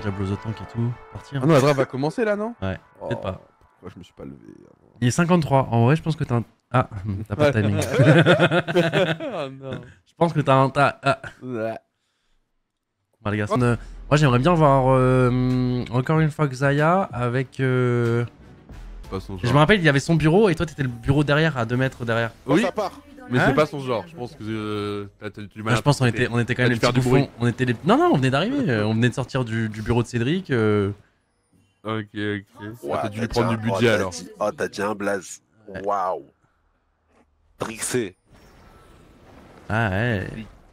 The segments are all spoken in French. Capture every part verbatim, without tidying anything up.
Diablo The Tank et tout. Partir. Ah non, la draft va commencer là, non? Ouais, oh, peut-être pas. Pourquoi je me suis pas levé avant? Il est cinquante-trois. En vrai, je pense que t'as un. Ah, t'as pas de timing. Oh non. Je pense que t'as un. T'as... Ah. Ouais. Bah, les gars, euh, moi j'aimerais bien voir euh, encore une fois Xayah avec. Euh... Pas son genre. Je me rappelle, il y avait son bureau et toi t'étais le bureau derrière, à deux mètres derrière. Oui, ça part. mais Hein c'est pas son genre. Je pense que euh, t'as t'as du mal. Ah, je pense qu'on était, on était quand même les petits bouffons. On était les... Non, non, on venait d'arriver. euh, on venait de sortir du, du bureau de Cédric. Euh... Ok, ok. Ouais, T'as dû lui t'as prendre du dit un- budget oh, t'as alors. dit- Oh, t'as dit un blaze. Waouh. Drixé. Ah ouais.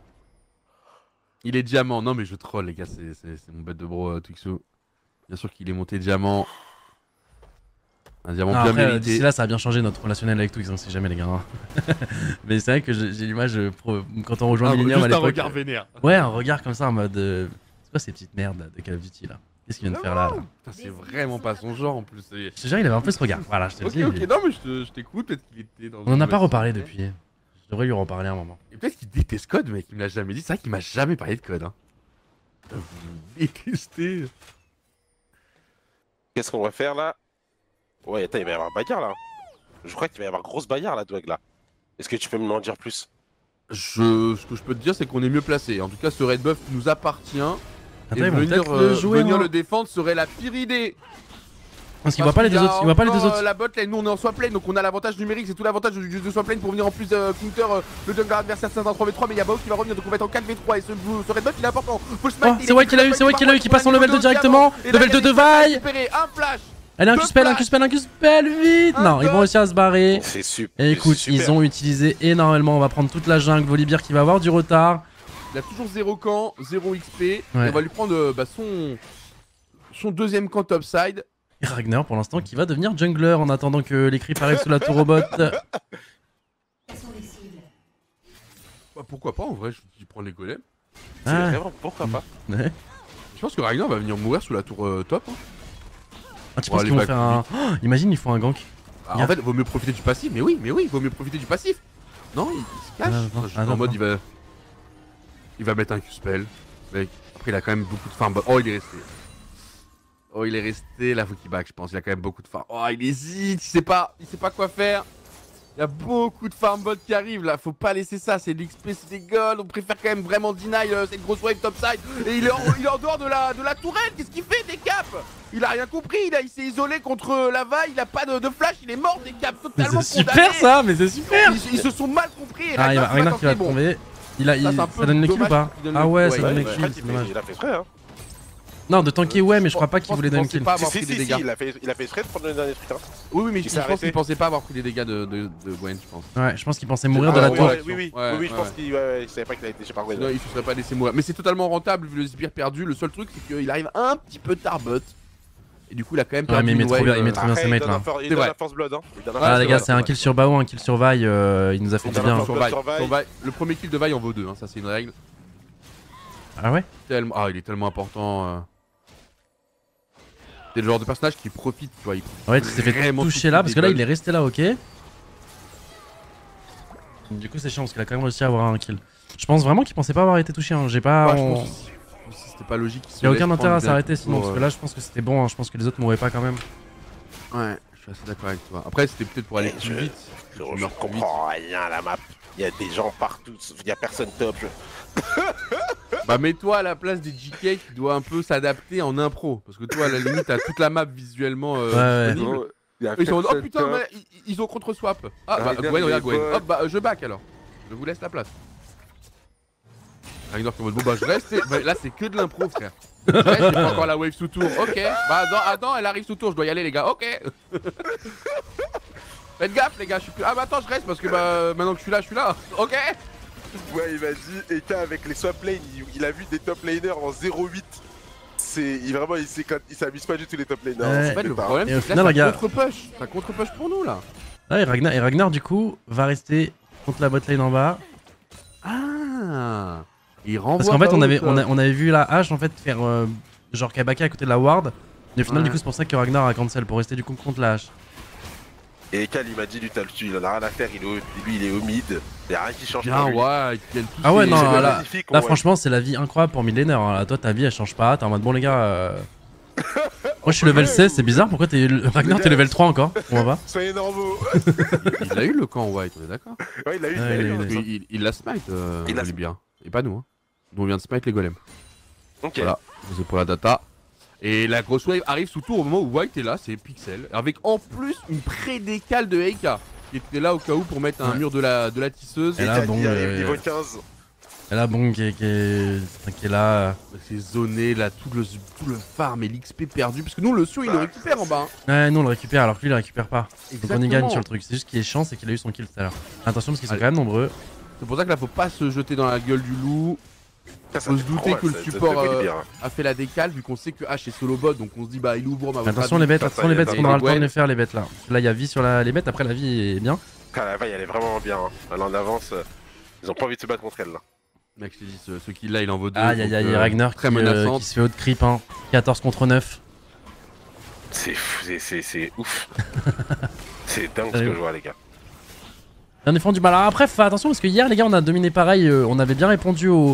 Il est diamant. Non, mais je troll, les gars. C'est c'est- c'est mon bête de bro, euh, Twixo. Bien sûr qu'il est monté diamant. Un diamant Non, bien après, mérité. d'ici là, ça a bien changé notre relationnel avec Twix, hein, si jamais les gars. hein. Mais c'est vrai que j'ai j'ai l'image euh, pro- quand on rejoint Ah, Millennium à juste un l'époque. regard vénère. Ouais, un regard comme ça en mode. euh, C'est quoi ces petites merdes là, de Call of Duty là? Qu'est-ce qu'il vient de faire là, là Putain, c'est vraiment pas son genre en plus. c'est- Je te jure, il avait un peu ce regard. Voilà, je te le Ok, dis. ok, non, mais je te- je t'écoute. Peut-être qu'il était dans. On en a une pas mauvaise reparlé santé. depuis. Je devrais lui en reparler un moment. Et peut-être qu'il déteste code, mec. Il me l'a jamais dit. C'est vrai qu'il m'a jamais parlé de code. Hein. Vous détestez. Qu'est-ce qu'on va faire là? Ouais, attends, il va y avoir bagarre là. Je crois qu'il va y avoir grosse bagarre là, Dwag là. Est-ce que tu peux me en dire plus? Je... Ce que je peux te dire, c'est qu'on est mieux placé. En tout cas, ce red buff nous appartient. Attends, et ils vont venir, peut-être le euh, jouer. venir hein. le défendre serait la pire idée. Parce qu'il voit pas les deux qu'il y a autres. Il voit pas les deux encore, autres. euh, La bot lane, nous on est en swap lane, donc on a l'avantage numérique, c'est tout l'avantage du jeu de swap lane pour venir en plus euh, counter euh, le jungler adversaire. C'est un trois v trois, mais il y a Bao qui va revenir, donc on va être en quatre v trois. Et ce, ce red buff il est important. Faut Oh, c'est vrai qu'il a eu, c'est vrai qu'il a eu, qui passe en level deux directement. Level deux de vaille. Un flash. Allez, un Deux Q-spell, un places. Q-spell, un Q-spell, vite. Un Non, ils vont dot. réussir à se barrer. C'est super. Et écoute, ils ont utilisé énormément. On va prendre toute la jungle. Volibear qui va avoir du retard. Il a toujours zéro camp, zéro X P. Ouais. Et on va lui prendre euh, bah, son... son deuxième camp topside. Et Ragnar pour l'instant qui va devenir jungler en attendant que les creeps arrivent sous la tour robot. Bah, pourquoi pas en vrai, je je prends les golems. Ah, Pourquoi pas? ouais. Je pense que Ragnar va venir mourir sous la tour euh, top. hein. Ah, tu Bon, penses allez, qu'ils vont va faire un. Oh, imagine, ils font un gank. Ah, en fait, vaut mieux profiter du passif, mais oui, mais oui, vaut mieux profiter du passif. Non, il, il se cache. Ah, non, Enfin, je suis ah, en non, mode, non. il va. Il va mettre un Q-spell. Mec, après, il a quand même beaucoup de farm. Oh, il est resté. Oh, il est resté. Là, faut qu'il back, je pense. Il a quand même beaucoup de farm. Oh, il hésite. Il sait pas, il sait pas quoi faire. Il y a beaucoup de farm bot qui arrivent là. Faut pas laisser ça. C'est de l'X P, c'est des golds. On préfère quand même vraiment deny euh, cette grosse wave topside. Et il est en, il est en dehors de la, de la tourelle. Qu'est-ce qu'il fait, des caps? Il a rien compris. Il, a- il s'est isolé contre la vaille. Il a pas de, de flash. Il est mort, des caps Mais totalement c'est super condamné. ça, mais c'est super. Ils, ils se sont mal compris. Ah, il y a Ragnar Ragnar qui va tenter, bon. tomber. Il a, il- Ça, c'est un ça peu donne le kill ou dommage pas? qu'il donne Ah le- ouais, ouais, ça ouais, donne le ouais, Je kill, crois c'est qu'il dommage. fait- il a fait exprès hein. Non, de tanker, ouais, mais je crois pas Je qu'il pense voulait donner le pensait kill. pas Si, avoir si, pris des si, si, dégâts. il a fait, il a fait exprès de prendre le dernier truc. Hein. Oui, oui, mais Il je s'est pense arrêté. qu'il pensait pas avoir pris les dégâts de, de, de Gwen, je pense. Ouais, je pense qu'il pensait mourir Ah, de la ouais, tour. ouais, oui, oui, Ouais, oui, oui, je ouais, pense ouais. qu'il ouais, ouais, il savait pas qu'il a été chez par Sinon, il se serait pas laissé mourir. Mais c'est totalement rentable vu le sbire perdu. Le seul truc, c'est qu'il arrive un petit peu tard bot. Et du coup, il a quand même Ouais, perdu mais il met une trop wave, bien, il met euh, trop bien Après, ses il mates donne là. un for- il C'est donne vrai. la force blood. Hein. Il donne un Ouais, Ah, force les c'est gars, blood. c'est un kill sur Bao, un kill sur Vi. euh, il nous a fait On du donne bien. un sur Blood Vi. sur Vi. Sur Vi. Le premier kill de Vi en vaut deux, hein, ça c'est une règle. Ah ouais? Tellement... Ah, il est tellement important. euh. C'est le genre de personnage qui profite, tu vois. Il... Ouais, tu t'es fait Vraiment toucher là tout parce que là des il est resté là, ok. Du coup, c'est chiant parce qu'il a quand même réussi à avoir un kill. Je pense vraiment qu'il pensait pas avoir été touché. Hein. J'ai pas. Ouais, je on- pense que si- si c'était pas logique. Il y a aucun intérêt à s'arrêter sinon parce que là je pense que c'était bon. Hein. Je pense que les autres mourraient pas quand même. Ouais, je suis assez d'accord avec toi. Après, c'était peut-être pour aller Mais plus je- vite. Je, Tu je meurs plus vite. comprends rien à la map. Il y a des gens partout, il y a personne top. Je- Bah mets-toi à la place des G K qui doit un peu s'adapter en impro. Parce que toi à la limite t'as toute la map visuellement euh, Ouais, ouais. disponible. Il y a Eux, ils sont en mode, oh personne putain top. mais ils, ils ont contre swap. Ah Ah, bah regarde, Gwen, il regarde est Gwen. bon. Hop bah je back alors. Je vous laisse la place. Ragnar qui est en mode bon bah je reste. et- bah, là c'est que de l'impro frère. Je reste, j'ai pas encore la wave sous tour. Ok. Bah attends, attends, elle arrive sous tour, je dois y aller les gars. Ok. Faites gaffe les gars, je suis plus. Ah bah attends je reste parce que bah maintenant que je suis là, je suis là. Ok. Ouais, il m'a dit, Eka avec les swap lanes, il, il a vu des top laners en zéro huit. C'est il, vraiment, il s'éclate- il s'amuse pas du tout les top laners. Ouais. En fait le pas. problème Et au c'est que final, là les gars- ça contre-push. Ça contre-push pour nous là. Ah, et Ragnar, et Ragnar du coup va rester contre la botlane en bas. Ah. Il renvoie. Parce qu'en fait on Bao avait, au on, top. a- on avait vu la hache en fait faire euh, genre Kabaka à côté de la ward. Et au final Ouais. du coup c'est pour ça que Ragnar a cancel pour rester du coup contre la hache. Et Ekal il m'a dit lui, t'as le il en a rien à faire, il est au, lui il est au mid, il y a rien qui change Bien, pour lui. ouais, ils tiennent tous Ah ouais, les- non, C'est là, magnifique, là ouais. franchement, c'est la vie incroyable pour millénaire. Hein. Là, toi, ta vie, elle change pas. T'es en mode, bon, les gars. Euh... Moi, je suis level seize, c'est bizarre. Pourquoi t'es. Ragnar, t'es level trois encore? On va pas. Soyez normaux. Il a eu le camp White, on est d'accord? Ouais, il a eu, il Ouais, a il a eu, eu, hein, il a ça. Il il- il l'a smite, euh, Il l'a Volibear. Et pas nous, hein. Nous, on vient de smite les golems. Ok. Voilà, c'est pour la data. Et la grosse wave arrive sous tour au moment où White est là, c'est Pixel. Avec en plus une pré-décale de Eika. Qui était là au cas où pour mettre un Ouais. mur de la, de la tisseuse. Et là, Ekal, bon, il arrive euh, niveau quinze. Et là, bon, qui est, qui est, qui est là. C'est zoné là, tout le, tout le farm et l'X P perdu. Parce que nous, le Sio il le récupère en bas. hein. Ouais, nous on le récupère alors que lui il le récupère pas. Donc on y gagne Exactement. sur le truc. C'est juste qu'il est chiant, c'est qu'il a eu son kill tout à l'heure. Attention parce qu'ils sont Allez. quand même nombreux. C'est pour ça que là, faut pas se jeter dans la gueule du loup. Ça, ça Faut se fait douter trop que mal, le ça, ça support, fait euh, bien. a fait la décale vu qu'on sait que H est solo bot. Donc on se dit, bah il ouvre ma Attention les bêtes, ça, attention ça, les y a bêtes, des- on aura le temps de Gwen. les faire les bêtes là. Là il y a vie sur la... les bêtes, après la vie est bien. Ah, la vaille, elle est vraiment bien. hein. Elle en avance. euh, Ils ont pas envie de se battre contre elle là. Mec, je te dis, ce, ce kill là, il en vaut deux. Aïe aïe donc, aïe, euh, Ragnar très qui, euh, menaçante. qui se fait haut de creep hein. quatorze contre neuf. C'est fou, c'est- c'est c'est ouf. C'est dingue ce Allez. que je vois, les gars. Bien défendu. Bah alors après, fais attention parce que hier les gars on a dominé pareil, euh, on avait bien répondu au...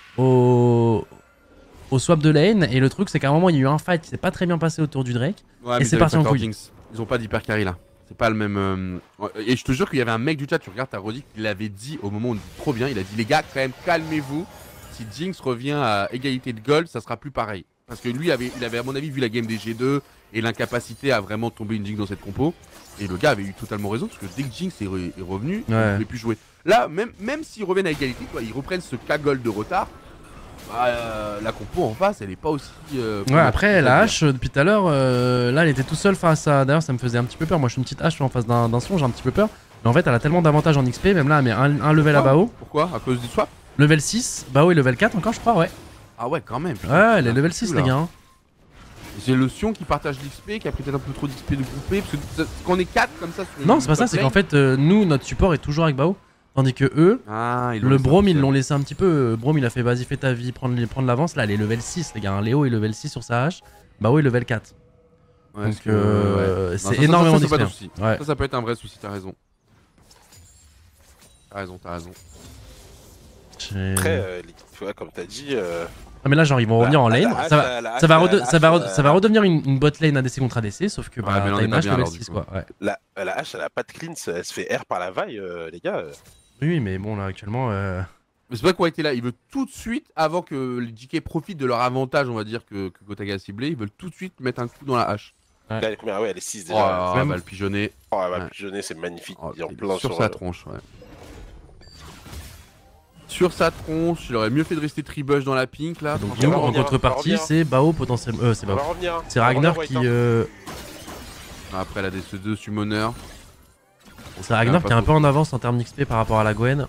au... au swap de lane. Et le truc c'est qu'à un moment il y a eu un fight qui s'est pas très bien passé autour du Drake. Ouais, Et mais c'est ils parti avaient en pas couille. Jinx. Ils ont pas d'hyper carry là. C'est pas le même. euh, ouais, Et je te jure qu'il y avait un mec du chat, tu regardes, t'as redit qu'il avait dit au moment où on dit trop bien, il a dit les gars, quand même, calmez-vous. Si Jinx revient à égalité de gold, ça sera plus pareil. Parce que lui, avait, il avait à mon avis vu la game des G deux et l'incapacité à vraiment tomber une Jinx dans cette compo. Et le gars avait eu totalement raison parce que dès que Jinx est, re- est revenu, il Ouais. ne pouvait plus jouer. Là, même, même s'ils reviennent à égalité, quoi, ils reprennent ce K gold de retard. Bah, euh, la compo en face, elle est pas aussi. euh, Ouais, après la à hache euh, depuis tout à l'heure, euh, là elle était tout seul face à. D'ailleurs, ça me faisait un petit peu peur. Moi je suis une petite hache, je suis en face d'un d'un son, j'ai un petit peu peur. Mais en fait, elle a tellement d'avantages en X P, même là elle met un, un level à Pourquoi Bao. Pourquoi À cause du swap Level six, Bao est level quatre encore, je crois, ouais. Ah ouais, quand même. Ouais, elle est level six, les gars. hein. J'ai le Sion qui partage l'X P, qui a pris peut-être un peu trop d'X P de groupé, parce que ça- quand on est quatre comme ça sur une Non, c'est pas ça, top c'est lane- qu'en fait, euh, nous, notre support est toujours avec Bao. Tandis que eux, Ah, ils l'ont le laissé Brom, tout ils seul. l'ont laissé un petit peu. euh, Brom, il a fait vas-y, fais ta vie, prendre, les- prendre l'avance. Là, elle est level six, les gars. hein. Léo est level six sur sa hache. Bao est level quatre. Ouais, Donc, parce que, euh, ouais. Non, c'est ça, ça, énormément ça, c'est pas d'X P. de souci. Ouais. Ça, ça peut être un vrai souci, t'as raison. T'as raison, t'as raison. J'ai- Après, euh, les- ouais, comme t'as dit. euh, Ah, mais là, genre, ils vont revenir en la- lane. la hache, Ça va, la- la ça va, hache, rede- la ça va, hache, re- ça va euh, redevenir une, une bot lane A D C contre A D C, sauf que Ouais, bah, mais là, on t'as est une pas hache bien, level alors, du six, coup. quoi. Ouais. La, la hache, elle a pas de cleanse, elle se fait R par la vaille, euh, les gars. euh. Oui, mais bon, là, actuellement. euh, Mais c'est vrai qu'on était là, ils veulent tout de suite, avant que les J K profitent de leur avantage, on va dire, que, que Gotaga a ciblé, ils veulent tout de suite mettre un coup dans la hache. Ouais. Là, elle est combien? Ouais, elle est six Oh, déjà. elle même- va le pigeonner. Oh, elle va Ouais. pigeonner, c'est magnifique. Oh, Il est en il est plein sur sur. sa euh, tronche, ouais. Sur sa tronche, il aurait mieux fait de rester tribush dans la pink là. Donc, on nous, va en revenir, contrepartie, on va revenir. c'est Bao potentiellement. Euh, c'est On va Bao. revenir. C'est on va Ragnar revenir, qui. White, hein. euh, Après, elle a des ces deux summoners. C'est Ragnar pas qui est un trop. peu en avance en termes d'X P par rapport à la Gwen.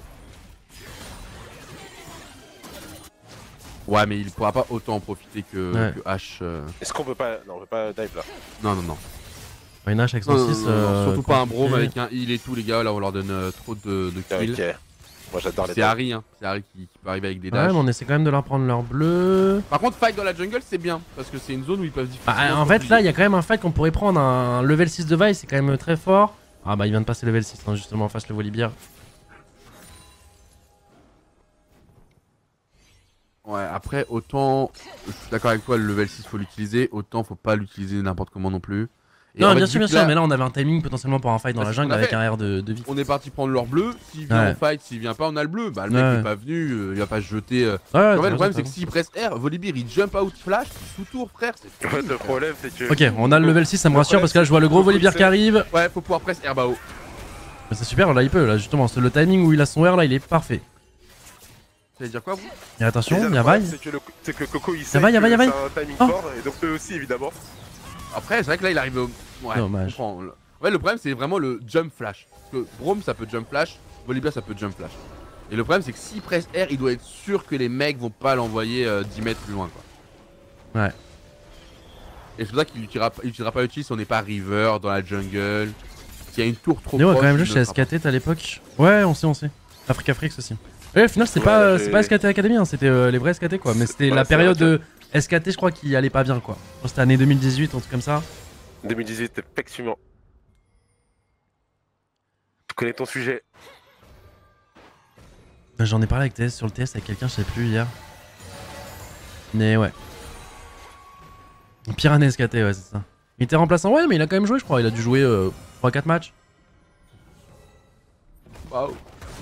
Ouais, mais il pourra pas autant en profiter que, Ouais. que H. euh. Est-ce qu'on peut pas. Non, on peut pas dive là. Non, non, non. Une hache avec Non, son non, six. non, non, euh, surtout pas un Brom compliqué. avec un heal et tout, les gars. Là, on leur donne euh, trop de, de kills. Ok. Moi, j'adore les C'est dives. Harry, hein. C'est Harry qui, qui peut arriver avec des Ouais, dashs. mais on essaie quand même de leur prendre leur bleu. Par contre, fight dans la jungle, c'est bien. Parce que c'est une zone où ils peuvent difficilement. Bah, en fait, là, il y a quand même un fight qu'on pourrait prendre. Un level six de Vi, c'est quand même très fort. Ah, bah, il vient de passer level six, hein, justement, face le Volibear. Ouais, après, autant. Je suis d'accord avec toi, le level six, faut l'utiliser. Autant, faut pas l'utiliser n'importe comment non plus. Et Non, en fait, bien vu sûr, bien que sûr, là, mais là, on avait un timing potentiellement pour un fight dans Bah, la c'est ce jungle qu'on a avec fait. un R de, de vie. On est parti prendre leur bleu. S'il vient Ouais. en fight, s'il vient pas, on a le bleu. Bah, le mec Ouais. est pas venu, euh, il va pas se jeter. euh. Ouais, En fait, t'as le raison, problème, t'as c'est que s'il presse R, Volibear il jump out flash, sous tour, frère. C'est En fait, le problème, c'est que. raison. Ok, on a le level six, ça me Le rassure problème, parce que là, je vois le gros c'est que Volibear c'est- qui arrive. Ouais, faut pouvoir presse R Bao. Mais c'est super, là, il peut, là, justement. c'est Le timing où il a son R, là, il est parfait. Ça veut dire quoi, vous Et attention, Déjà, il le y a problème, Vi. C'est que, le... c'est que Coco, il sait va, y a que va, y a va. c'est un timing Oh. fort, et donc eux aussi, évidemment. Après, c'est vrai que là, il arrive au. Ouais, Dommage. je comprends. Ouais, le problème, c'est vraiment le jump flash. Parce que Brom, ça peut jump flash. Volibear, ça peut jump flash. Et le problème, c'est que s'il presse R, il doit être sûr que les mecs vont pas l'envoyer euh, dix mètres plus loin, quoi. Ouais. Et c'est pour ça qu'il utilisera, il utilisera pas l'utilise si on n'est pas river dans la jungle. S'il y a une tour trop Néo a proche, quand même il joué ne chez le fera S K T à l'époque. Ouais, on sait, on sait. Africa Frix aussi. Ouais, au final, c'est Ouais, pas, euh, j'ai- c'est pas S K T Academy, hein, c'était euh, les vrais S K T quoi. Mais c'était Ouais, la c'est période vrai de S K T, je crois, qui allait pas bien quoi. Je crois que C'était année deux mille dix-huit, un truc comme ça. deux mille dix-huit, effectivement. connais ton sujet. J'en ai parlé avec T S sur le T S avec quelqu'un, je sais plus hier. Mais ouais. Piranha S K T, ouais, c'est ça. Il était remplaçant, ouais, mais il a quand même joué, je crois. Il a dû jouer euh, trois quatre matchs. Waouh.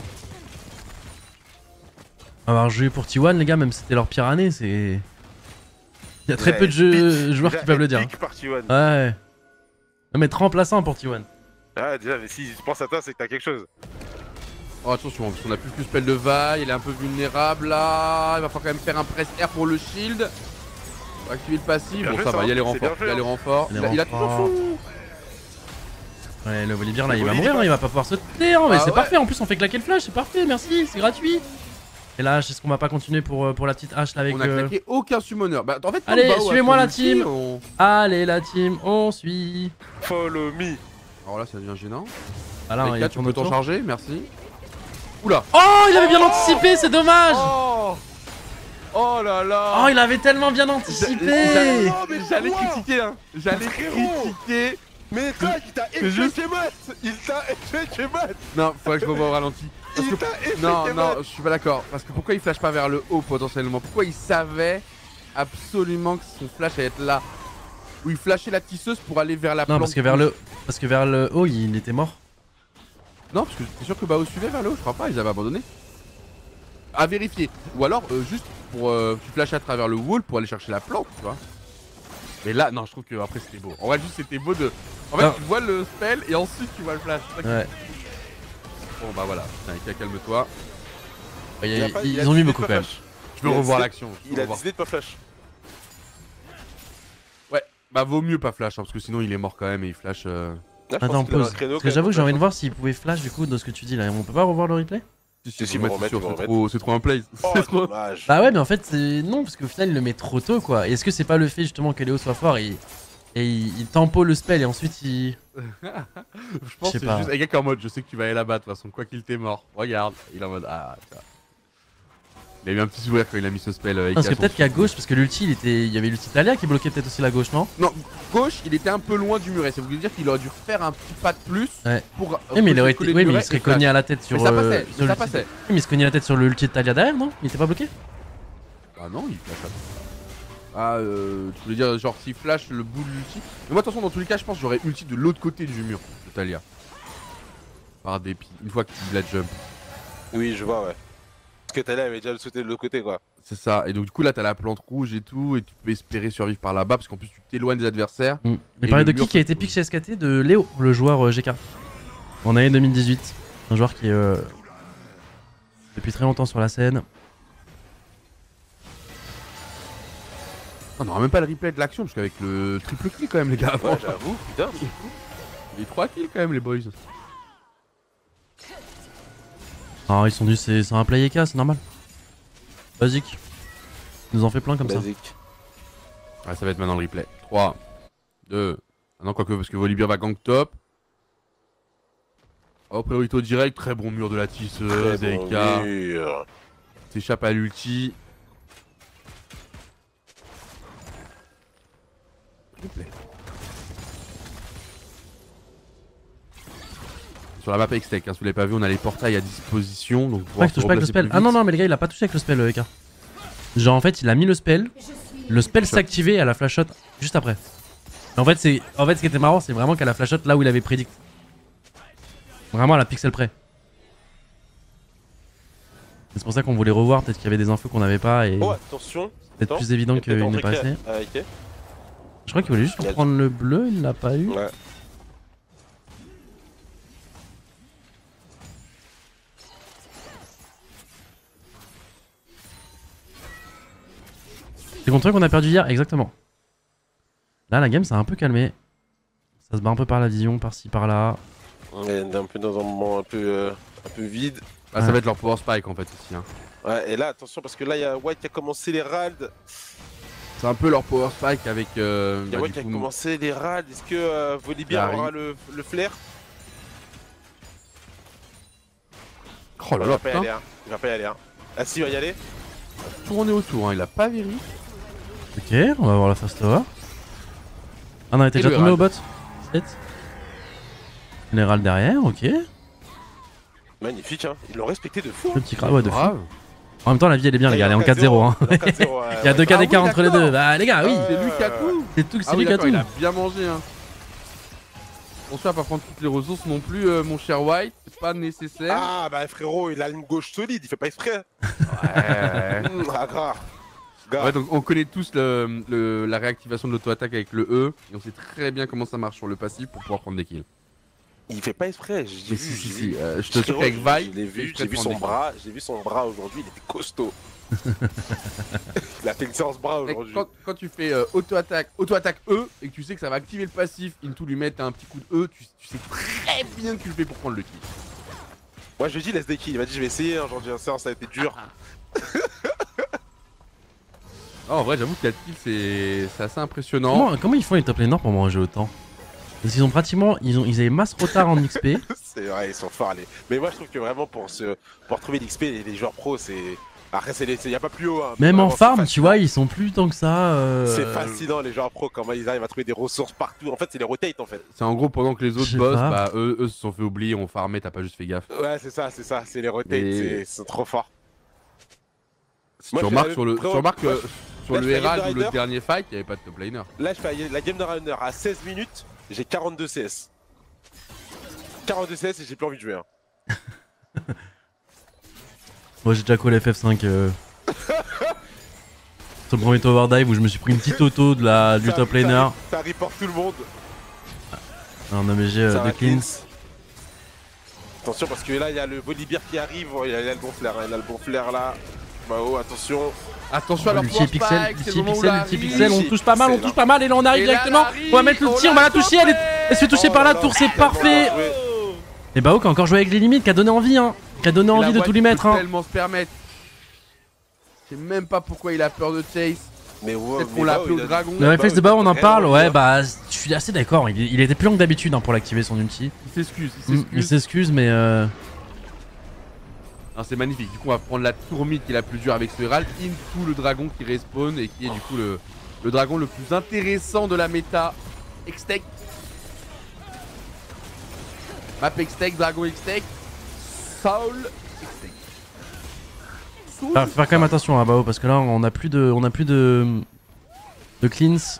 Avoir joué pour T un, les gars, même si c'était leur pire année, c'est. Il y a très Ouais, peu de jeux, pique, joueurs déjà, qui peuvent le dire. pique par T un. Ouais. Non, mais être remplaçant pour T un. Ah, déjà, mais si je pense à toi, c'est que t'as quelque chose. Oh, attention, parce qu'on a plus que spell de vaille, il est un peu vulnérable là. Il va falloir quand même faire un press R pour le shield. Pour activer le passif. Bien Bon, fait, ça ça, va, il y a les c'est renforts. bien Il y a fait, les hein. renforts. Les Il a, il a renforts. toujours fou. Ouais, le Volibear là, Le il va Volibear. mourir, hein, il va pas pouvoir sauter. Hein, mais Ah c'est ouais. parfait, en plus, on fait claquer le flash, c'est parfait, merci, c'est gratuit. Et là, est-ce qu'on va pas continuer pour, euh, pour la petite hache là avec. On a euh, claqué aucun summoner. Bah, en fait, Allez, comme Bao a suivez-moi son la ulti, team. on- Allez, la team, on suit. Follow me. Alors là, ça devient gênant. Ah là, Les il gars, tu tourne peux t'en autour. charger, merci. Oula. Oh, il avait bien anticipé, c'est dommage. Oh Oh là là. Oh, il avait tellement bien J'a- anticipé. J'allais Oh, mais j'allais pourquoi critiquer, hein. J'allais Frérot. critiquer. Mais toi, il t'a C'est juste- échoué mat. Il t'a échoué mat. Non, faut que je revoie au ralenti. Parce Il que- t'a échoué Non, mat. non, je suis pas d'accord. Parce que pourquoi il flash pas vers le haut potentiellement? Pourquoi il savait absolument que son flash allait être là? Ou il flashait la tisseuse pour aller vers la Non, plante parce que vers le, rouge. parce que vers le haut, il était mort. Non, parce que t'es sûr que Bao suivait vers le haut? Je crois pas, ils avaient abandonné. À vérifier. Ou alors, euh, juste pour. Euh, tu flashes à travers le wall pour aller chercher la plante, tu vois. Mais là, non, je trouve que après c'était beau. En vrai, juste c'était beau de. En fait, Non. tu vois le spell et ensuite tu vois le flash. C'est ça qui- Ouais. Bon, bah voilà. Putain, calme-toi. Il y a- Il a pas- il ils a ont mis décidé beaucoup de quand pas même. flash. Je veux Il a revoir décidé- l'action. je veux Il a revoir. décidé de pas flash. Bah, vaut mieux pas flash, hein, parce que sinon il est mort quand même et il flash. Euh... Là, je pense Attends, qu'il avait un pause. créneau Parce que quand j'avoue même que j'ai envie de pour voir s'il pouvait flash du coup de ce que tu dis là. On peut pas revoir le replay? Si, Si, si, faut faut mettre, remettre, sûr, faut c'est remettre. trop, c'est trop un play. Oh, C'est trop. dommage. Bah ouais, mais en fait, c'est non, parce qu'au final, il le met trop tôt quoi. Est-ce que c'est pas le fait justement que Léo soit fort et, et il, il tempo le spell et ensuite il. Je pense Je sais que c'est pas. juste un gars qui est en mode je sais que tu vas aller là-bas de toute façon, quoi qu'il t'est mort. Regarde, il est en mode ah, tu vois. Il a eu un petit sourire quand il a mis ce spell. Euh, Parce que Ika, peut-être son- qu'à gauche, parce que l'ulti, il était, il y avait l'ulti Talia qui bloquait peut-être aussi la gauche, non? Non, gauche, il était un peu loin du muret. Ça veut dire qu'il aurait dû refaire un petit pas de plus Ouais. pour. Oui, mais il aurait été, coller le oui, mais il muret serait et flash. cogné à la tête sur. Mais ça euh, passait, sur mais ça l'ulti- passait. Oui, mais il se cognait à la tête sur l'ulti de Talia derrière, non? Il était pas bloqué? Ah non, il flash. Ah, euh, tu voulais dire genre s'il flash le bout de l'ulti. Mais moi, attention, dans tous les cas, je pense que j'aurais ulti de l'autre côté du mur de Talia. Par dépit, une fois qu'il a jump. Oui, je vois, ouais. Parce que Talia avait déjà le sauté de l'autre côté, quoi. C'est ça, et donc du coup là t'as la plante rouge et tout, et tu peux espérer survivre par là-bas parce qu'en plus tu t'éloignes des adversaires. Mm. Et Il parlait le de mur qui qui a se été trouve. pick chez S K T? De Léo, le joueur euh, G K. En année deux mille dix-huit. Un joueur qui est euh, depuis très longtemps sur la scène. On n'aura même pas le replay de l'action parce qu'avec le triple kill quand même les gars. Ouais, j'avoue, putain. Les trois kills quand même les boys. Ah, ils sont dus, c'est c'est un play E K, c'est normal. Basique. Il nous en fait plein comme ça. Basique. Ouais, ça va être maintenant le replay. trois, deux. Ah non, quoique parce que Volibear va gank top. Oh, priorité au direct, très bon mur de la tisseuse, Très bon A K. mur. T'échappes à l'ulti. Replay. Sur la map Extech, hein, si vous l'avez pas vu, on a les portails à disposition. Donc Ouais, je touche pas avec le spell. Ah non, non, mais le gars, il a pas touché avec le spell, le E K. Genre, en fait, il a mis le spell. Le spell s'activait à la flash shot juste après. Et en fait, c'est, en fait, ce qui était marrant, c'est vraiment qu'à la flash shot là où il avait prédict. Vraiment à la pixel près. C'est pour ça qu'on voulait revoir. Peut-être qu'il y avait des infos qu'on n'avait pas et Oh, attention. peut-être attends. plus évident Il y a peut-être qu'il n'est André pas qui a- passé. Ah, ok. Je crois qu'il voulait juste Il y a- prendre le bleu, il l'a pas eu. Ouais. C'est contre eux qu'on a perdu hier, exactement. Là, la game s'est un peu calmée. Ça se bat un peu par la vision, par-ci, par-là. On est un peu dans un moment un peu, euh, un peu vide. Ah, ça Ouais. va être leur power spike en fait ici. Hein. Ouais, et là, attention, parce que là, il y a White qui a commencé les ralds. C'est un peu leur power spike avec. Euh, Il y a bah, White du qui a coup, commencé les ralds. Est-ce que euh, Volibear Larry. aura le, le flair? Oh là Il là, va pas y putain. aller, hein. Il va pas y aller, hein. Ah si, il va y aller. Tourner autour, hein. Il a pas vérifié. Ok, on va voir la fast tower. Ah non, il était Et déjà le tombé au Herald. bot. sept. Général derrière, ok. Magnifique, hein. Ils l'ont respecté de fou. Le petit crabe, ouais, de fou. Grave. En même temps, la vie elle est bien, les gars, elle est en quatre zéro. Hein. Il Il y a deux cas Ah oui, d'écart entre les d'accord. deux. Bah, les gars, oui, Euh, C'est lui qui a tout. c'est tout, c'est Ah oui, lui qui a d'accord, tout. il a bien mangé, hein. Attention à pas prendre toutes les ressources non plus, euh, mon cher White. C'est pas nécessaire. Ah bah frérot, il a une gauche solide, il fait pas exprès. Ouais. Mmh, ah grave. Gars. Ouais, donc on connaît tous le, le- la réactivation de l'auto-attaque avec le E. Et on sait très bien comment ça marche sur le passif pour pouvoir prendre des kills. Il fait pas exprès, j'ai Mais vu, si, si, j'ai si. vu. euh, je te Frérot, souviens avec Vi. Je l'ai vu, il fait j'ai vu prendre son des kills. bras, j'ai vu son bras aujourd'hui, il était costaud. Il a fait une séance bras Mec, aujourd'hui. Quand, quand tu fais euh, auto-attaque, auto-attaque E et que tu sais que ça va activer le passif, into lui mettre un petit coup de E, tu, tu sais très bien que tu le fais pour prendre le kill. Moi je lui ai dit laisse des kills, il m'a dit je vais essayer, hein, aujourd'hui un séance ça a été dur. Ah, en vrai, j'avoue que quatre kills c'est c'est assez impressionnant. Comment, comment ils font les top laners pour manger autant? Parce qu'ils ont pratiquement. Ils, ont, ils avaient masse retard en X P. C'est vrai, ils sont forts les. Mais moi je trouve que vraiment pour se pour trouver l'X P les, les joueurs pros c'est. Après c'est les... y a pas plus haut hein. Même en Vraiment, c'est farm, tu fascinant. vois, ils sont plus tant que ça. euh, C'est fascinant les joueurs pros, comment ils arrivent à trouver des ressources partout. En fait c'est les rotates en fait. C'est en gros pendant que les Je autres sais boss, pas. bah eux, eux se sont fait oublier, on farmé, t'as pas juste fait gaffe. Ouais c'est ça, c'est ça, c'est les rotates, Et- c'est c'est trop fort. Si Moi, tu je fais remarques la- sur le, frérot, tu remarques moi, que sur là, le je fais la Herald Game ou de le Rider. dernier fight, il y avait pas de top laner. Là je fais la game de Runner à seize minutes, j'ai quarante-deux C S. quarante-deux C S et j'ai plus envie de jouer. Hein. Moi j'ai déjà call F F cinq. Euh... sur le premier tower dive où je me suis pris une petite auto de la, du Ça- top ça- laner. Ça reporte tout le monde. Un O M G euh, Ça de va cleans. Attention parce que là il y a le Volibear qui arrive, il y a, il y a le bon flair, hein, il a le bon flair là. Bah oh attention. Attention à leur L'ulti power pixel, spike, c'est l'ulti le moment où pixel, la l'ulti arrive. pixel, on L'ulti touche pas mal, on pixel, touche pas mal et là on arrive Et là, directement. la arrive, On va mettre le on tir, on l'a va la toucher, elle est, elle se fait toucher Oh par là la là, tour, c'est tellement parfait. bien joué. Et Bao qui a encore joué avec les limites, qui a donné envie, hein. Qui a donné Et la envie de White tout lui peut mettre, hein. tellement se permettre. Je sais même pas pourquoi il a peur de Chase. Mais ouais, Peut-être mais qu'on l'a Bao, appelé il au a- dragon. Le réflexe de Bao, on en Vraiment, parle, ouais, ouais. bah je suis assez d'accord. Il, il était plus long que d'habitude hein, pour l'activer son ulti. Il s'excuse, il Mm, s'excuse. Il s'excuse, mais euh... Non, c'est magnifique. Du coup, on va prendre la tourmite qui est la plus dure avec ce Herald, into le dragon qui respawn et qui est du coup le, le dragon le plus intéressant de la méta. X-Tech. Map X-Tech, dragon X-Tech. Soul X-Tech. Soul. Faut faire quand même attention à Bao parce que là on a plus de, on a plus de, de cleans.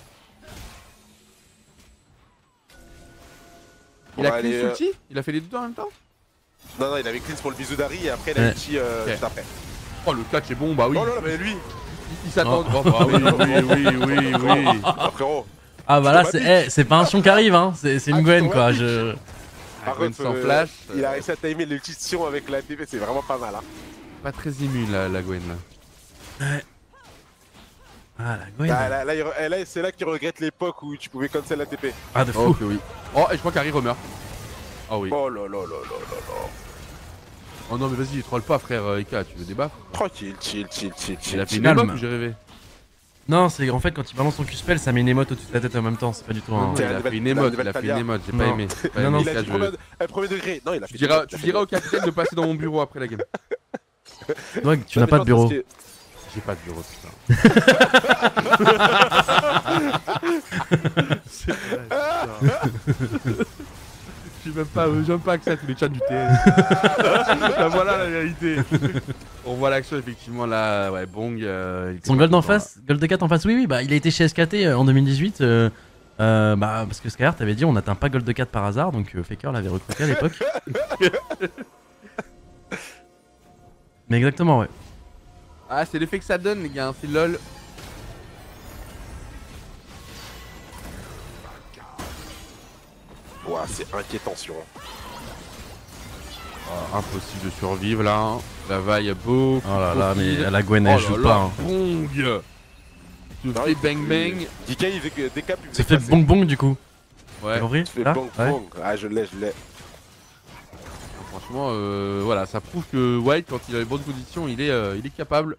Il a On va clean aller, sous euh, ulti. Il a fait les deux en même temps. Non non il avait cleans pour le bisou d'Harry et après il a Ouais. ulti euh, Ok. juste après. Oh, le catch est bon, bah oui. Oh là là mais lui, Il, il s'attend. Oh. Oh, bah oui, oui, oui, oui, oui. ah, frérot. Ah bah là Je te c'est, m'habille. eh, c'est pas un chion qui arrive, hein. C'est c'est Ah, une je te Gwen quoi. m'habille. Je... Par Gwen contre, sans euh, flash. il a euh, réussi à timer l'ultition avec la T V, c'est vraiment pas mal hein. Pas très immune la, la Gwen là. Ah la Gwen. Là, là, là, il re- là, c'est là qu'il regrette l'époque où tu pouvais cancel la T P. Ah de fou. Oh, ok, oui. Oh, et je crois qu'Harry remeurt. Oh oui. Oh là là là là là là. Oh non, mais vas-y, troll pas, frère euh, Eka, tu veux débattre? Tranquille, chill, chill, chill, Il chill. a fait une calme. émote ou j'ai rêvé? Non, c'est en fait quand il balance son Q-spell, ça met une émote au-dessus de la tête en même temps. C'est pas du tout un. Non, T'es il la a nouvelle- fait une la émote, nouvelle il a fait une Talia. émote, j'ai Non. pas aimé. j'ai pas Non, aimé, non, Il a ça, dit je- premier, euh, premier degré. Non, il a fait Tu diras, il a tu fait diras une au capitaine de passer dans mon bureau après la game. Dwag, tu Non, n'as mais pas je de bureau. pense que- J'ai pas de bureau, putain. C'est vrai, putain. J'ai même pas, j'ai même pas accès à tous les chats du T S. Bah, voilà la vérité. On voit l'action effectivement là, ouais, Bong. euh, il était Son pas gold en content, là. face, gold quatre en face, oui, oui, bah il a été chez S K T euh, en deux mille dix-huit. Euh, euh, bah parce que Skyheart avait dit on n'atteint pas gold quatre par hasard, donc euh, Faker l'avait recruté à l'époque. Mais exactement, ouais. Ah, c'est l'effet que ça donne, les gars, c'est lol. Ouah, c'est inquiétant sur. Ah, impossible de survivre là. hein. La vaille a beaucoup. Oh là là, mais profil. la Gwen Oh elle là joue là, pas. Hein. Bong. Tu Non, fais il- bang bang. D K il fait que des caps, il Ça faisait fait passer. bong bong du coup. Ouais. T'as compris Tu fais là bang Ouais. bang. Ah, je l'ai, je l'ai. Franchement, euh, voilà, ça prouve que White, quand il a les bonnes positions, il est, euh, il est capable.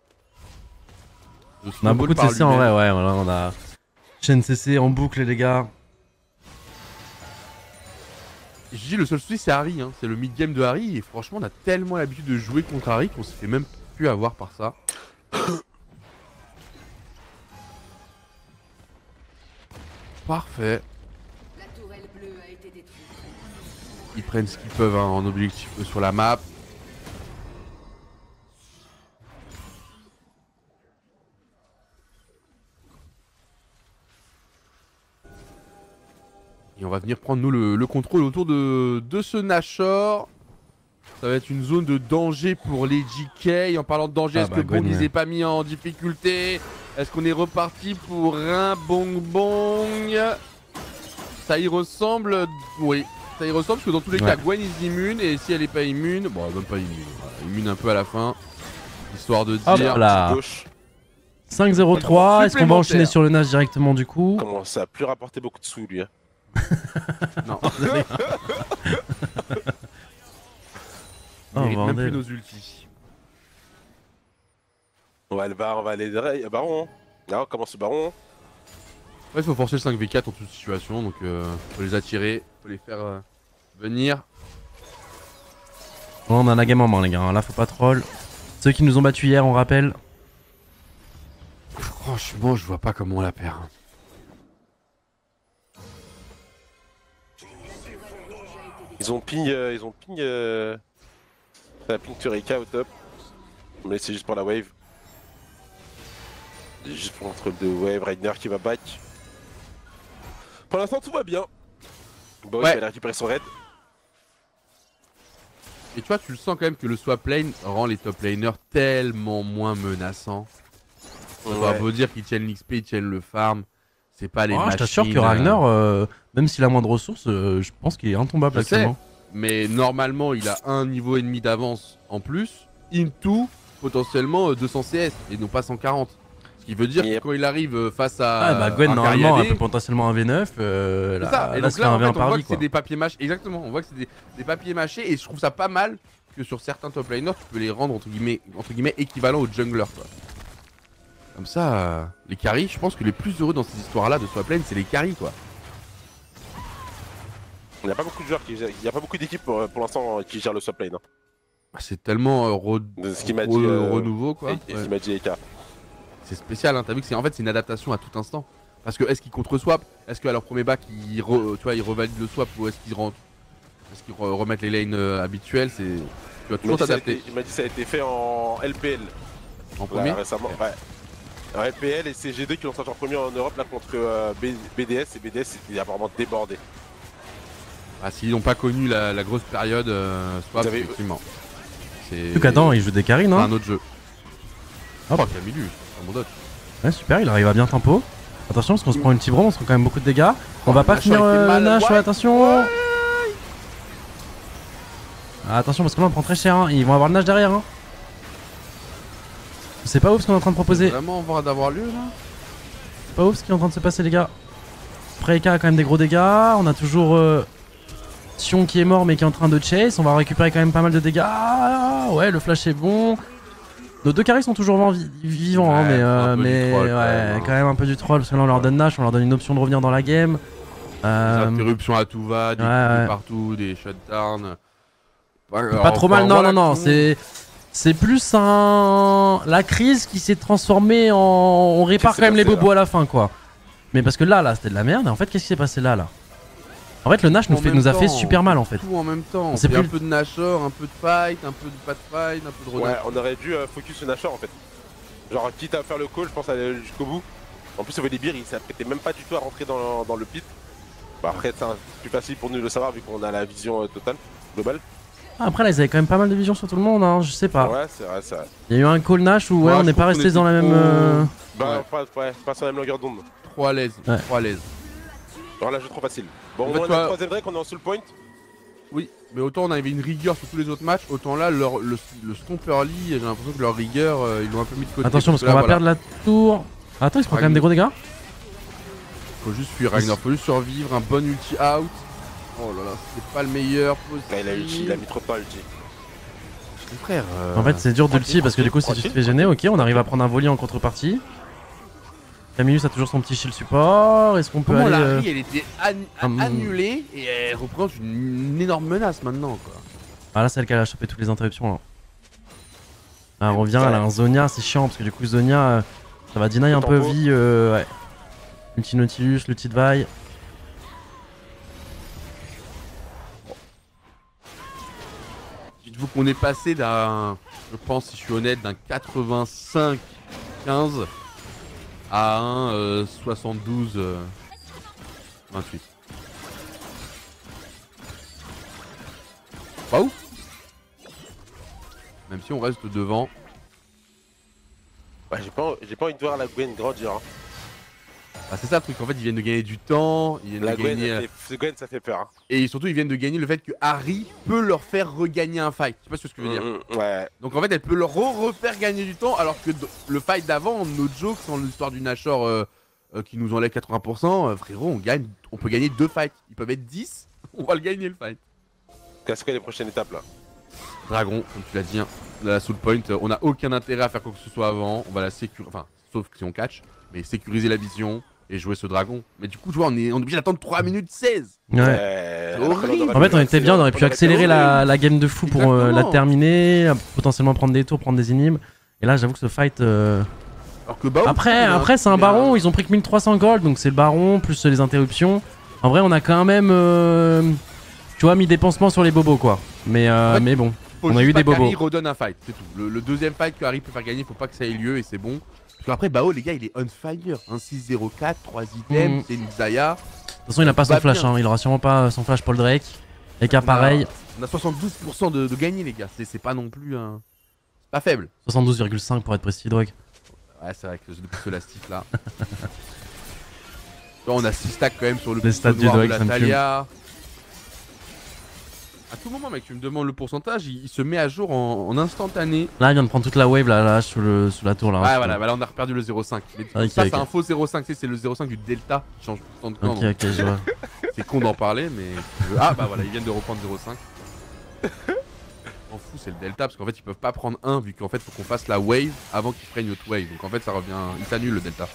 de On a snowball beaucoup de par C C en vrai, lui-même. ouais, voilà, on a chaîne C C en boucle les gars. Je dis, le seul souci, c'est Harry. Hein. C'est le mid-game de Harry. Et franchement, on a tellement l'habitude de jouer contre Harry qu'on se fait même plus avoir par ça. Parfait. La tourelle bleue a été détruite. ils prennent ce qu'ils peuvent hein, en objectif euh, sur la map. Et on va venir prendre nous le, le contrôle autour de, de ce Nashor. Ça va être une zone de danger pour les J K. En parlant de danger, Ah est-ce bah, que Gwen, Bond ouais. les est pas mis en difficulté? Est-ce qu'on est reparti pour un bong bong? Ça y ressemble, oui. Ça y ressemble parce que dans tous les Ouais. cas, Gwen est immune et si elle est pas immune, bon, elle est même pas immune. Voilà, immune un peu à la fin, histoire de Hop dire. là. Gauche. cinq zéro trois, est-ce qu'on va enchaîner Supplémentaire. sur le Nash directement du coup? Comment ça a plus rapporté beaucoup de sous lui. Hein. Non, Oh, on mérite même bordel. plus nos ultis. On va le bar, on va aller derrière. Baron. Hein. Là, on commence le baron. Hein. Ouais, il faut forcer le cinq v quatre en toute situation, donc euh, faut les attirer, faut les faire euh, venir. Bon, on a la game en main les gars, là faut pas troll. Ceux qui nous ont battus hier, on rappelle. Franchement, je vois pas comment on la perd. Ils ont ping. Euh, ils ont ping. Euh... La ping Tureka au top. Mais c'est juste pour la wave. Juste pour contrôle de wave, Raigner qui va back. Pour l'instant tout va bien. Bon, Ouais. il va aller récupérer son raid. Et tu vois, tu le sens quand même que le swap lane rend les top laners tellement moins menaçants. On va Ouais. beau dire qu'ils tiennent l'X P, ils tiennent le farm. C'est pas les Oh, je machines. t'assure que euh, Ragnar, euh, même s'il a moins de ressources, euh, je pense qu'il est intombable Je sais. actuellement. Mais normalement, il a un niveau et demi d'avance en plus. Into, potentiellement euh, deux cents C S et non pas cent quarante. Ce qui veut dire Yep. que quand il arrive euh, face à. Ah bah Gwen un normalement Cariadé, elle peut potentiellement un V neuf, euh, c'est là, ça. Et là donc c'est là, un en fait, V un on par voit vie que quoi. c'est des papiers mâchés. Exactement, on voit que c'est des, des papiers mâchés et je trouve ça pas mal que sur certains top laners, tu peux les rendre entre guillemets, entre guillemets équivalents aux junglers. Quoi. Comme ça, euh, les carries, je pense que les plus heureux dans ces histoires-là de swap lane, c'est les carries quoi. Il n'y a pas beaucoup de joueurs qui gèrent- il n'y a pas beaucoup d'équipes pour, pour l'instant qui gèrent le swap lane. Hein. Bah, c'est tellement euh, re- De ce qu'il m'a re- dit, euh, renouveau quoi. Et, Ouais. et ce qu'il m'a dit Eka. C'est spécial, hein. T'as vu que c'est en fait c'est une adaptation à tout instant. Parce que est-ce qu'ils contre-swap? Est-ce qu'à leur premier bac ils, re- tu vois, ils revalident le swap ou est-ce qu'ils rentrent? Est-ce qu'ils re- remettent les lanes euh, habituelles? C'est tu dois Il m'a toujours dit ça a t'adapter. été- il m'a dit que ça a été fait en L P L En là, premier. récemment. Ouais. En L P L et c'est G deux qui l'ont sorti en premier en Europe là contre euh, B- BDS et B D S était apparemment débordé. Ah, s'ils n'ont pas connu la, la grosse période euh, swap, Vous avez- effectivement. C'est Surtout qu'Adam il joue des carries c'est non? un autre jeu. Hop. Oh, Camillus, c'est un bon dodge. Ouais super, il arrive à bien tempo. Attention parce qu'on se prend une petite bronze, on se prend quand même beaucoup de dégâts. On Oh, va pas Nash, finir il fait euh, mal. Nash, Ouais. ouais, attention. Ah, attention parce que là on prend très cher, hein. Ils vont avoir le Nash derrière. Hein. C'est pas ouf ce qu'on est en train de proposer. Vraiment voir d'avoir lieu là. C'est pas ouf ce qui est en train de se passer les gars. Après Eka a quand même des gros dégâts. On a toujours euh, Sion qui est mort mais qui est en train de chase. On va récupérer quand même pas mal de dégâts. Ah, ouais le flash est bon. Nos deux carries sont toujours vi- vivants hein, Ouais, mais, c'est un euh, peu du mais troll, ouais, quand même, hein. quand même un peu du troll parce que là on leur donne Nash, on leur donne une option de revenir dans la game. Des Euh, interruptions à tout va, des ouais, coups de ouais. partout, des shutdowns. pas trop mal, non non non, c'est c'est plus un la crise qui s'est transformée en on répare Qu'est-ce quand même qui les s'est passé, bobos à la fin quoi. Mais parce que là là c'était de la merde et en fait qu'est-ce qui s'est passé là là? En fait le Nash nous, En fait, même nous a fait temps, super mal en fait. Tout en même temps. On On sait fait plus un le- peu de Nashor, un peu de fight, un peu de pas de fight, un peu de Ouais, Ronin. on aurait dû euh, focus sur Nashor en fait. Genre quitte à faire le call, je pense aller jusqu'au bout. En plus, au Vélibir, il s'apprêtait même pas du tout à rentrer dans, dans le pit. Bah, après, c'est un- plus facile pour nous de le savoir vu qu'on a la vision euh, totale, globale. Ah, après là ils avaient quand même pas mal de vision sur tout le monde hein, je sais pas. Ouais, c'est vrai, c'est vrai. Il y a eu un call Nash où ouais, Ouais, on je n'est pas trouve qu'on resté dans la était même. trop- euh, Bah, Ouais. pas, ouais, pas sur la même longueur d'onde. Trop à l'aise, Ouais. trop à l'aise. Alors là, jeu trop facile. Bon, En au fait, moins, toi- on a le troisième break, on est en soul point. Oui, mais autant on avait une rigueur sur tous les autres matchs, autant là, leur, le, le stomp early, j'ai l'impression que leur rigueur, euh, ils l'ont un peu mis de côté. Attention parce que qu'on là, va voilà, perdre la tour. Ah, attends il se prend quand même des gros dégâts. Faut juste fuir Ragnar, faut juste survivre, un bon ulti out. Oh là là, c'est pas le meilleur possible. Là, il a ulti, il a mis trop de temps à ulti. Frère, euh, En fait c'est dur d'ulti tranquille, parce que du coup si tu te tranquille, fais gêner, ok on arrive à prendre un volley en contrepartie. Camillus a toujours son petit shield support. Est-ce qu'on peut comment aller. la euh, Ri, elle était an- hum. annulée et elle représente une, une énorme menace maintenant quoi. Ah là c'est elle qui a chopé toutes les interruptions là. Ah, elle revient, Ouais. elle a un Zonia, c'est chiant parce que du coup Zonia euh, ça va deny un peu tempo. vie. Euh, ouais. Ulti Nautilus, l'ulti de Vi. qu'on est passé d'un, je pense si je suis honnête, d'un quatre-vingt-cinq quinze à un euh, soixante-douze vingt-huit. Pas ouf. Même si on reste devant. Ouais, j'ai pas, j'ai pas envie de voir la Gwen grandir. Hein. Ah, c'est ça le truc, en fait ils viennent de gagner du temps, ils viennent La de Gwen, gagner... elle fait- Gwen, ça fait peur. Hein. Et surtout ils viennent de gagner le fait que Harry peut leur faire regagner un fight. Je sais pas ce que je veux dire. Mmh, ouais. Donc en fait elle peut leur refaire gagner du temps alors que le fight d'avant, no joke, sans l'histoire du Nashor euh, euh, qui nous enlève quatre-vingts pour cent, euh, frérot on gagne, on peut gagner deux fights. Ils peuvent être dix, on va le gagner le fight. Qu'est-ce que les prochaines étapes là? Dragon, comme tu l'as dit, hein, la soul point, euh, on a aucun intérêt à faire quoi que ce soit avant, on va la sécuriser, enfin sauf si on catch, mais sécuriser la vision. Et jouer ce dragon. Mais du coup, tu vois, on est, on est obligé d'attendre trois minutes seize. Ouais. Euh, C'est horrible. En fait, on était bien, on aurait pu accélérer la, la game de fou pour euh, la terminer, potentiellement prendre des tours, prendre des énigmes. Et là, j'avoue que ce fight. Euh... Alors que Baron, après, après c'est un baron, ils ont pris que mille trois cents gold, donc c'est le baron, plus les interruptions. En vrai, on a quand même. Euh... Tu vois, mis des pansements sur les bobos, quoi. Mais, euh, ouais, mais bon, on a eu des bobos. Harry redonne un fight, c'est tout. Le, le deuxième fight que Harry peut faire gagner, faut pas que ça ait lieu et c'est bon. Parce qu'après, Bao, les gars, il est on fire. Un six zéro quatre, trois items, mmh. c'est une Xayah. De toute façon, il a pas son flash, hein. Il aura sûrement pas son flash pour le Drake. Et qu'à pareil. On a soixante-douze pour cent de, de gagner, les gars. C'est pas non plus un. C'est pas faible. soixante-douze virgule cinq pour être précis, Drake. Ouais, c'est vrai que depuis ce lastique là. Là, on a six stacks quand même sur le Les stats du Drake, ça me fume. À tout moment, mec, tu me demandes le pourcentage, il, il se met à jour en, en instantané. Là, il vient de prendre toute la wave là, là sous, le, sous la tour là. Ouais, hein, voilà, bah là on a reperdu le zéro cinq. Okay, ça, okay. c'est un faux zéro cinq, c'est le zéro cinq du delta qui change tout le temps de Ok, ok, je vois. C'est con d'en parler, mais. Ah, bah voilà, ils viennent de reprendre zéro cinq. On fout, c'est le delta parce qu'en fait, ils peuvent pas prendre un vu qu'en fait, faut qu'on fasse la wave avant qu'ils prennent notre wave. Donc en fait, ça revient. Ils s'annulent le delta.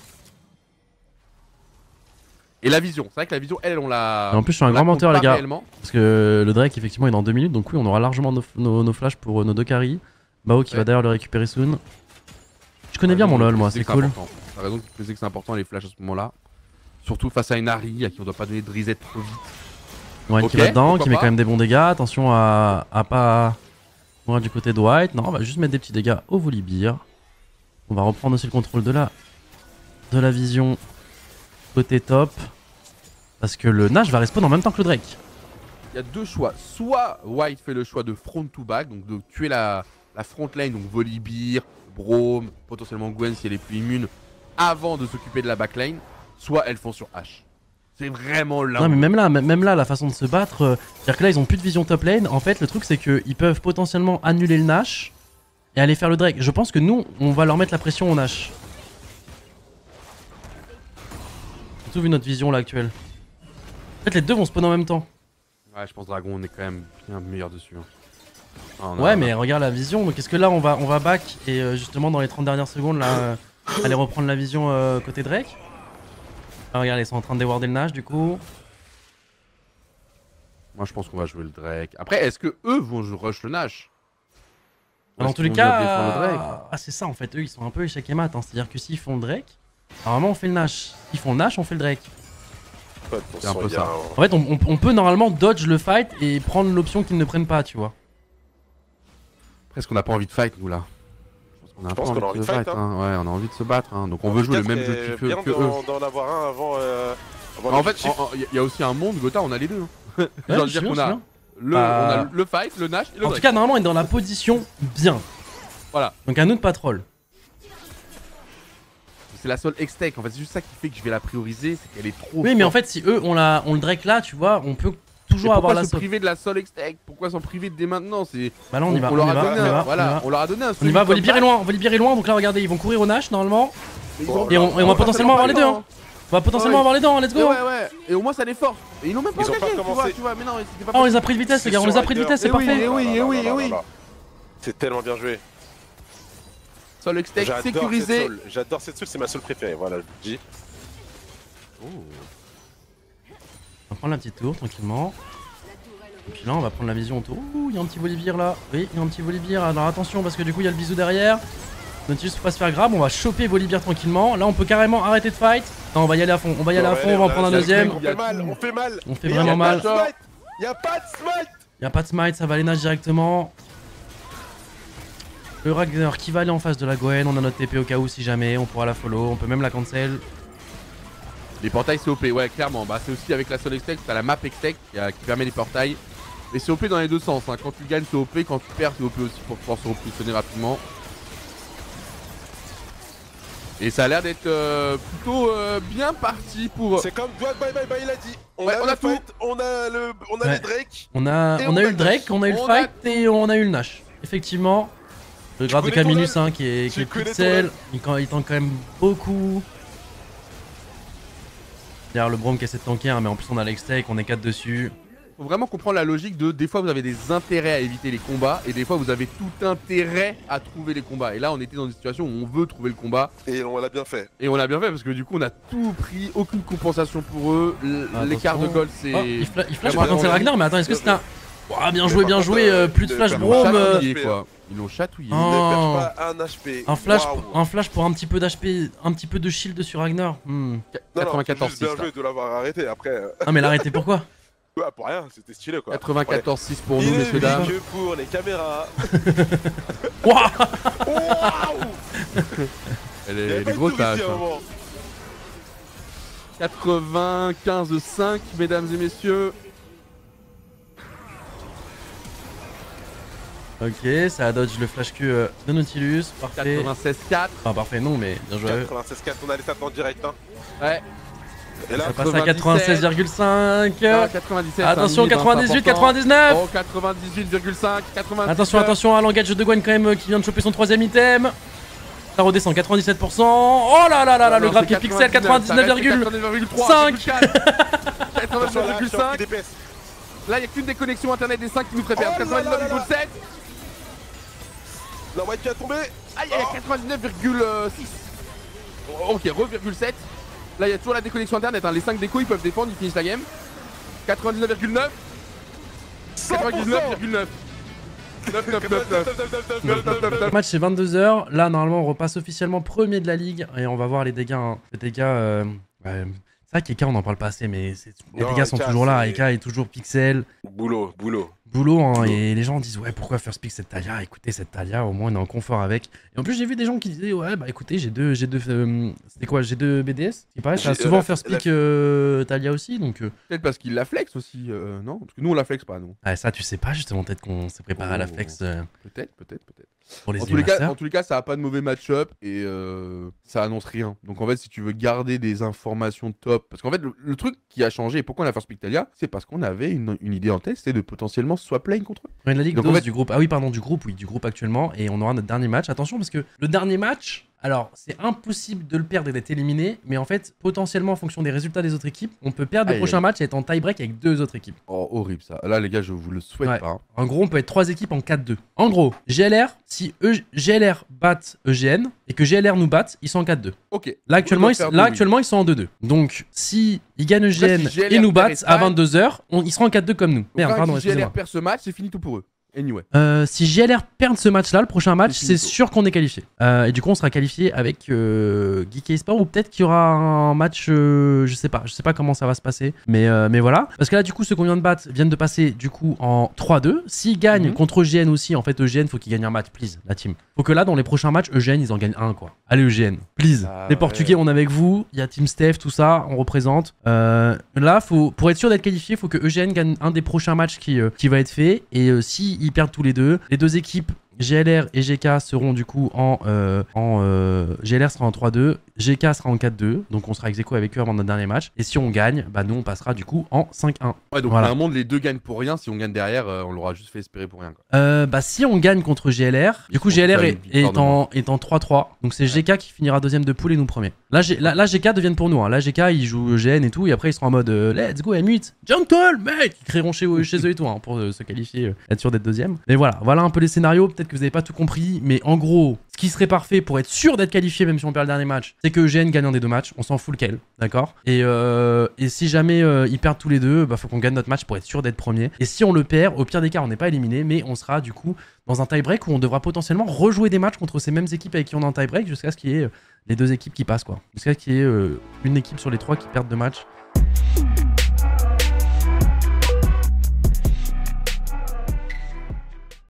Et la vision, c'est vrai que la vision, elle, on l'a. Et en plus, je suis un grand menteur, les gars. Réellement. Parce que le Drake, effectivement, il est dans deux minutes. Donc, oui, on aura largement nos, nos, nos flashs pour nos deux carries. Bao qui ouais. va d'ailleurs le récupérer soon. Je connais ouais, bien mon LoL, moi, c'est cool. T'as raison de dire que c'est important les flashs à ce moment-là. Surtout face à une Harry à qui on doit pas donner de reset trop vite. Ouais, okay, qui va dedans, qui met quand même des bons dégâts. Attention à, à pas mourir du côté de White. Non, on va juste mettre des petits dégâts au Volibear. On va reprendre aussi le contrôle de la, de la vision. Côté top, parce que le Nash va respawn en même temps que le Drake. Il y a deux choix, soit White fait le choix de front to back, donc de tuer la, la front lane, donc Volibear, Braum, potentiellement Gwen si elle est plus immune, avant de s'occuper de la back lane, soit elles font sur Ashe. C'est vraiment là. Non mais même là, même là, la façon de se battre, euh, c'est-à-dire que là ils ont plus de vision top lane. En fait, le truc c'est qu'ils peuvent potentiellement annuler le Nash et aller faire le Drake. Je pense que nous, on va leur mettre la pression au Nash. Surtout vu notre vision là actuelle. En fait les deux vont spawn en même temps. Ouais je pense Dragon on est quand même bien meilleur dessus. Hein. Ah, ouais mais regarde la vision, donc est-ce que là on va, on va back et euh, justement dans les trente dernières secondes là euh, aller reprendre la vision euh, côté Drake. Ah, regarde ils sont en train de déwarder le Nash du coup. Moi je pense qu'on va jouer le Drake. Après est-ce que eux vont rush le Nash? Dans tous les cas, euh... ah c'est ça en fait, eux ils sont un peu échec et mat, hein. C'est à dire que s'ils font le Drake, normalement on fait le Nash. S'ils font le Nash, on fait le Drake. C'est un peu ça. En fait, on, on, on peut normalement dodge le fight et prendre l'option qu'ils ne prennent pas, tu vois. Après, est-ce qu'on n'a pas envie de fight, nous, là? Je pense qu'on a envie de fight, hein. hein. Ouais, on a envie de se battre, hein. Donc on veut jouer le même jeu que, que eux. d'en avoir un avant... Euh, avant en fait, il y a aussi un monde, Gotha, on a les deux. Hein. Ouais, je veux dire qu'on a, le, euh... on a le fight, le Nash et le En tout cas, normalement, on est dans la position bien. Voilà. Donc à nous de pas troll. C'est la seule X-Tech, en fait, c'est juste ça qui fait que je vais la prioriser, c'est qu'elle est trop. Oui, mais en fait, si eux on, la, on le Drake là, tu vois, on peut toujours avoir la Pourquoi se priver de la seule X-Tech? Pourquoi s'en priver dès maintenant? C'est. Bah là, on y va. On leur a donné un. Voilà, on leur a donné un. On y va, Volibear est loin, Volibear est loin, donc là, regardez, ils vont courir au Nash normalement. Bon, et, on, et on va potentiellement avoir les deux. Hein. On va potentiellement avoir les deux, hein, let's go. Ouais, ouais, et au moins ça les force. Et ils n'ont même pas engagé, tu vois, tu vois, mais non, c'était pas. Oh, on les a pris de vitesse, les gars, on les a pris de vitesse, c'est parfait. Et oui, et oui, et oui. C'est tellement bien joué. Sol X-Tech sécurisé. J'adore cette soul, c'est ma soul préférée, voilà, je vous dis. Oh. On va prendre la petite tour tranquillement. Et puis là, on va prendre la vision autour. Ouh, il y a un petit Volibear là. Oui, il y a un petit Volibear. Alors attention, parce que du coup, il y a le bisou derrière. Nautilus faut pas se faire grab. On va choper Volibear tranquillement. Là, on peut carrément arrêter de fight. Non, on va y aller à fond. On va y aller à fond. On va en prendre un deuxième. On fait mal, on fait mal. On fait vraiment mal. Y'a pas de smite. Y a pas de smite, ça va aller nage directement. Le Ragnar qui va aller en face de la Gwen. On a notre T P au cas où si jamais. On pourra la follow. On peut même la cancel. Les portails c'est O P, ouais clairement. Bah c'est aussi avec la Soul Extech, t'as la map Extech qui, qui permet les portails. Mais c'est O P dans les deux sens. Hein. Quand tu gagnes c'est O P, quand tu perds c'est O P aussi pour pouvoir se repositionner rapidement. Et ça a l'air d'être euh, plutôt euh, bien parti pour. C'est comme Dwag Bye Bye Bye il a dit. On Ouais, a on le a tout. fight, on a le, on a Ouais. les Drake. On a, Et on on a a eu le le Drake, Nash. on a eu le On fight a- et on a eu le Nash. Effectivement. Le grade de connais ton Camillus lane. hein, qui est, qui Tu est connais ton pixel. lane. Il, il tank quand même beaucoup. Derrière le Braum qui essaie de tanker, hein, mais en plus on a l'extech, on est quatre dessus. Faut vraiment comprendre la logique de des fois vous avez des intérêts à éviter les combats et des fois vous avez tout intérêt à trouver les combats. Et là on était dans une situation où on veut trouver le combat Et on l'a bien fait. et on l'a bien fait parce que du coup on a tout pris, aucune compensation pour eux. L- Ah, L'écart de attention. gold c'est. Oh, il, fla il flash vraiment par contre c'est long. Ragnar, mais attends, est-ce que c'est un. Ouah, bien Mais joué, par bien contre, joué, euh, euh, plus de il flash avait Ils l'ont Braum. euh, chatouillé euh, quoi. Ils l'ont chatouillé. Oh. Il ne perd pas un H P. Un flash, Waouh. un flash pour un petit peu d'H P, un petit peu de shield sur Ragnar. Hmm. Non, non, quatre-vingt-quatorze juste bien six. joué de l'avoir arrêté. Après, euh, Ah mais l'arrêter pourquoi? ouais, pour rien, c'était stylé quoi. quatre-vingt-quatorze six pour Il nous est messieurs dames. que pour les caméras. Ouah. Waouh. Elle Il y est, avait elle pas est de grosse tour la ici, hache, à un hein. moment. quatre-vingt-quinze cinq mesdames et messieurs. Ok, ça a dodge le flash Q euh, de Nautilus, parfait. quatre-vingt-seize quatre. Enfin parfait non mais bien joué. quatre-vingt-seize quatre, on a les stats en direct. Hein. Ouais. Et là, Ça passe à quatre-vingt-seize virgule cinq. Ah, quatre-vingt-dix-sept. Attention, un minute, quatre-vingt-dix-huit, c'est important. quatre-vingt-dix-neuf. Oh, quatre-vingt-dix-huit virgule cinq. quatre-vingt-dix-neuf. Attention, attention à l'engage de Gwen quand même euh, qui vient de choper son troisième item. Ça redescend, quatre-vingt-dix-sept pour cent. Oh là là là là, Non, le graphe c'est qui est pixel, quatre-vingt-dix-neuf virgule cinq. quatre-vingt-dix-neuf virgule cinq. Là, il n'y a qu'une déconnexion internet des cinq qui nous préfèrent. Oh là là quatre-vingt-dix-neuf virgule sept. la white qui a tombé. Aïe, il y a quatre-vingt-dix-neuf virgule six. Ok, re virgule sept. Là, il y a toujours la déconnexion internet. Hein. Les cinq décos, ils peuvent défendre, ils finissent la game. quatre-vingt-dix-neuf virgule neuf. quatre-vingt-dix-neuf virgule neuf. neuf neuf neuf neuf. Le match c'est vingt-deux heures. Là, normalement, on repasse officiellement premier de la ligue et on va voir les dégâts. Hein. Les dégâts. Euh... Ouais. C'est vrai qu'Eka on n'en parle pas assez, mais c'est- les Non, dégâts sont Eka, toujours là. c'est- Eka est toujours pixel. Boulot, boulot. Boulot, hein, et les gens disent ouais pourquoi first pick cette Talia, écoutez cette Talia au moins on est en confort avec. Et en plus j'ai vu des gens qui disaient ouais bah écoutez j'ai deux j'ai deux euh, c'était quoi j'ai deux B D S qui paraît ça a J'ai- souvent euh, first la- pick euh, Talia aussi donc euh, Peut-être parce qu'il la flex aussi, euh, non? Parce que nous, on la flex pas, nous. ouais, ça tu sais pas justement peut-être qu'on s'est préparé à la Oh. flex euh, Peut-être, peut-être, peut-être. pour les En tous, les cas, Masters. en tous les cas, ça a pas de mauvais match-up et euh, ça annonce rien. Donc en fait, si tu veux garder des informations top, parce qu'en fait, le, le truc qui a changé, et pourquoi on a first pick Talia, c'est parce qu'on avait une, une idée en tête, c'était de potentiellement swap lane contre eux. Ouais, la ligue Donc, en dose fait- du groupe. Ah oui, pardon, du groupe, oui, du groupe actuellement. Et on aura notre dernier match. Attention, parce que le dernier match, alors, c'est impossible de le perdre et d'être éliminé. Mais en fait, potentiellement, en fonction des résultats des autres équipes, on peut perdre le Aïe, prochain aïe. match et être en tie-break avec deux autres équipes. Oh, horrible ça. Là, les gars, je vous le souhaite Ouais. pas. hein. En gros, on peut être trois équipes en quatre deux. En gros, G L R, si e G L R battent E G N et que G L R nous battent, ils sont en quatre deux. Ok. Là, actuellement, Ils ils, doivent faire là deux, actuellement, ils sont en deux deux. Donc, si ils gagnent E G N Là, si G L R et nous perd battent à Espagne- vingt-deux heures, on- ils seront en quatre deux comme nous. Donc Merde, là, pardon, si G L excusez-moi. R perd ce match, c'est fini tout pour eux. Anyway. Euh, si G L R perd ce match-là, le prochain match, C'est c'est finito. sûr qu'on est qualifié. Euh, et du coup, on sera qualifié avec euh, Geek Esport ou peut-être qu'il y aura un match, euh, je sais pas, je sais pas comment ça va se passer, mais euh, mais voilà. Parce que là, du coup, ceux qu'on vient de battre viennent de passer du coup en trois deux. S'ils gagnent Mhm. contre E G N aussi, en fait, E G N faut qu'ils gagnent un match, please, la team. Faut que là, dans les prochains matchs, E G N ils en gagnent un quoi. Allez E G N, please. Ah les ouais. Portugais, on est avec vous. Il y a Team Steph, tout ça, on représente. Euh, là, faut pour être sûr d'être qualifié, faut que E G N gagne un des prochains matchs qui euh, qui va être fait. Et euh, si ils perdent tous les deux, les deux équipes G L R et G K seront du coup en, euh, en euh, G L R sera en trois deux, G K sera en quatre deux, donc on sera ex aequo avec eux avant notre dernier match. Et si on gagne, bah nous on passera du coup en cinq un. Ouais, donc Voilà. à un monde, les deux gagnent pour rien. Si on gagne derrière, euh, on l'aura juste fait espérer pour rien. Quoi. Euh, bah si on gagne contre G L R, du Il coup faut G L R faire est, une victoire est de en, est en trois trois, donc c'est G K qui finira deuxième de poule et nous premier. Là, G, là, là G K deviennent pour nous, hein. Là G K ils jouent G N et tout, et après ils seront en mode euh, let's go M huit, gentle mate, ils crieront chez, chez eux et tout, hein, pour euh, se qualifier, euh, être sûr d'être deuxième. Mais voilà, voilà un peu les scénarios, peut-être que vous avez pas tout compris, mais en gros, ce qui serait parfait pour être sûr d'être qualifié même si on perd le dernier match, c'est que G N gagne un des deux matchs, on s'en fout lequel, d'accord, et, euh, et si jamais euh, ils perdent tous les deux, bah faut qu'on gagne notre match pour être sûr d'être premier. Et si on le perd, au pire des cas on n'est pas éliminé, mais on sera du coup dans un tie-break où on devra potentiellement rejouer des matchs contre ces mêmes équipes avec qui on est en tie-break jusqu'à ce qu'il y ait euh, les deux équipes qui passent quoi. Jusqu'à ce qu'il y ait euh, une équipe sur les trois qui perdent deux matchs